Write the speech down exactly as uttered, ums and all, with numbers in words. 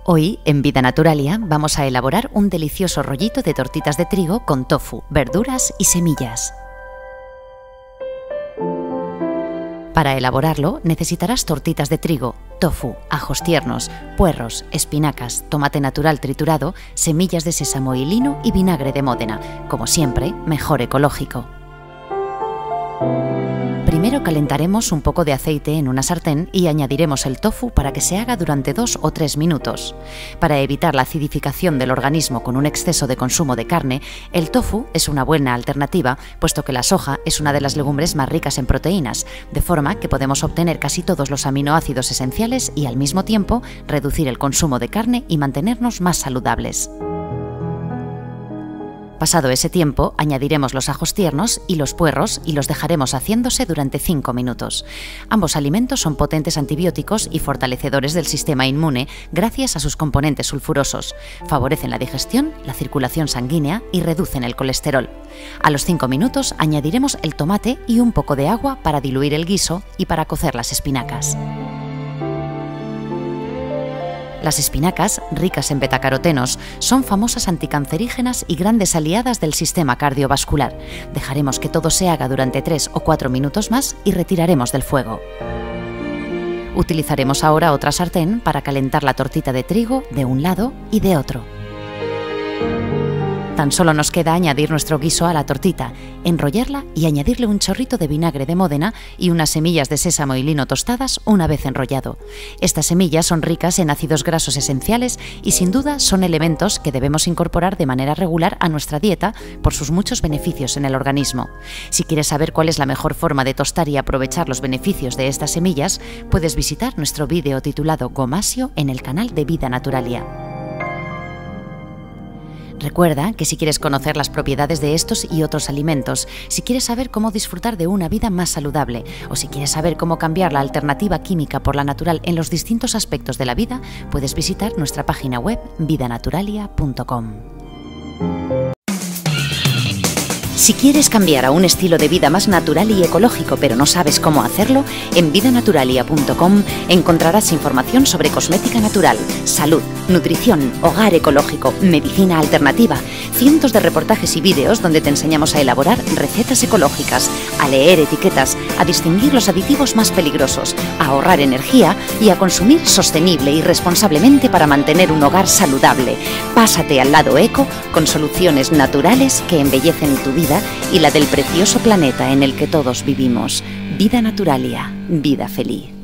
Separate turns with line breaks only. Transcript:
Hoy, en Vida Naturalia, vamos a elaborar un delicioso rollito de tortitas de trigo con tofu, verduras y semillas. Para elaborarlo, necesitarás tortitas de trigo, tofu, ajos tiernos, puerros, espinacas, tomate natural triturado, semillas de sésamo y lino y vinagre de Módena. Como siempre, mejor ecológico. Primero calentaremos un poco de aceite en una sartén y añadiremos el tofu para que se haga durante dos o tres minutos. Para evitar la acidificación del organismo con un exceso de consumo de carne, el tofu es una buena alternativa, puesto que la soja es una de las legumbres más ricas en proteínas, de forma que podemos obtener casi todos los aminoácidos esenciales y al mismo tiempo reducir el consumo de carne y mantenernos más saludables. Pasado ese tiempo, añadiremos los ajos tiernos y los puerros y los dejaremos haciéndose durante cinco minutos. Ambos alimentos son potentes antibióticos y fortalecedores del sistema inmune gracias a sus componentes sulfurosos. Favorecen la digestión, la circulación sanguínea y reducen el colesterol. A los cinco minutos añadiremos el tomate y un poco de agua para diluir el guiso y para cocer las espinacas. Las espinacas, ricas en betacarotenos, son famosas anticancerígenas y grandes aliadas del sistema cardiovascular. Dejaremos que todo se haga durante tres o cuatro minutos más y retiraremos del fuego. Utilizaremos ahora otra sartén para calentar la tortita de trigo de un lado y de otro. Tan solo nos queda añadir nuestro guiso a la tortita, enrollarla y añadirle un chorrito de vinagre de Módena y unas semillas de sésamo y lino tostadas una vez enrollado. Estas semillas son ricas en ácidos grasos esenciales y sin duda son elementos que debemos incorporar de manera regular a nuestra dieta por sus muchos beneficios en el organismo. Si quieres saber cuál es la mejor forma de tostar y aprovechar los beneficios de estas semillas, puedes visitar nuestro vídeo titulado Gomasio en el canal de Vida Naturalia. Recuerda que si quieres conocer las propiedades de estos y otros alimentos, si quieres saber cómo disfrutar de una vida más saludable o si quieres saber cómo cambiar la alternativa química por la natural en los distintos aspectos de la vida, puedes visitar nuestra página web vida naturalia punto com. Si quieres cambiar a un estilo de vida más natural y ecológico pero no sabes cómo hacerlo, en vida naturalia punto com encontrarás información sobre cosmética natural, salud, nutrición, hogar ecológico, medicina alternativa, cientos de reportajes y vídeos donde te enseñamos a elaborar recetas ecológicas, a leer etiquetas, a distinguir los aditivos más peligrosos, a ahorrar energía y a consumir sostenible y responsablemente para mantener un hogar saludable. Pásate al lado eco con soluciones naturales que embellecen tu vida y la del precioso planeta en el que todos vivimos. Vida Naturalia, vida feliz.